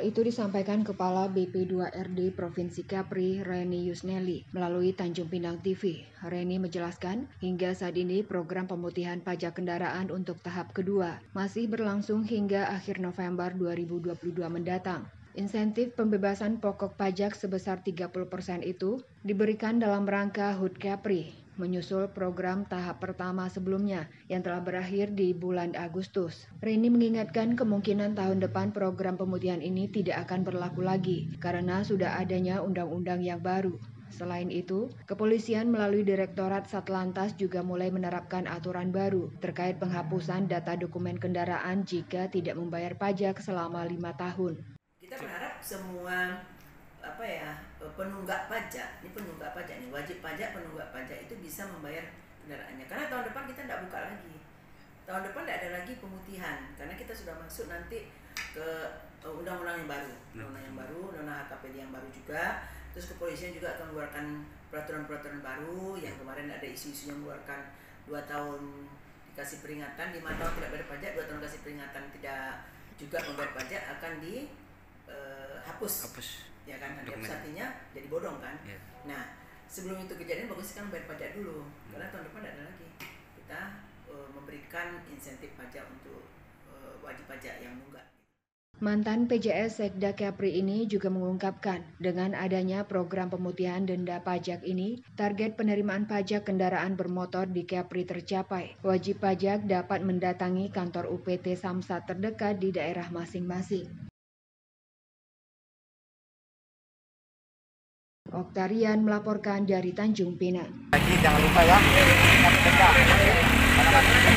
Hal itu disampaikan Kepala BP2RD Provinsi Kepri, Reni Yusneli, melalui Tanjung Pinang TV. Reni menjelaskan, hingga saat ini program pemutihan pajak kendaraan untuk tahap kedua masih berlangsung hingga akhir November 2022 mendatang. Insentif pembebasan pokok pajak sebesar 30% itu diberikan dalam rangka HUT Kepri, menyusul program tahap pertama sebelumnya yang telah berakhir di bulan Agustus. Reni mengingatkan kemungkinan tahun depan program pemutihan ini tidak akan berlaku lagi karena sudah adanya undang-undang yang baru. Selain itu, kepolisian melalui Direktorat Satlantas juga mulai menerapkan aturan baru terkait penghapusan data dokumen kendaraan jika tidak membayar pajak selama 5 tahun. Kita berharap semua penunggak pajak, wajib pajak, penunggak pajak itu bisa membayar kendaraannya. Karena tahun depan kita tidak buka lagi. Tahun depan tidak ada lagi pemutihan karena kita sudah masuk nanti ke undang-undang yang baru, undang-undang HKPD yang baru juga. Terus kepolisian juga akan mengeluarkan peraturan-peraturan baru yang kemarin ada isu-isu yang mengeluarkan 2 tahun dikasih peringatan, 5 tahun tidak bayar pajak, 2 tahun kasih peringatan tidak juga membayar pajak akan hapus. Ya kan, dihapus artinya jadi bodong kan. Yeah. Nah, sebelum itu kejadian bagus kan bayar pajak dulu, karena tahun depan tidak ada lagi. Kita memberikan insentif pajak untuk wajib pajak yang nunggak. Mantan PJS Sekda Kepri ini juga mengungkapkan, dengan adanya program pemutihan denda pajak ini, target penerimaan pajak kendaraan bermotor di Kepri tercapai. Wajib pajak dapat mendatangi kantor UPT Samsat terdekat di daerah masing-masing. Oktarian melaporkan dari Tanjung Pinang. Jangan lupa ya,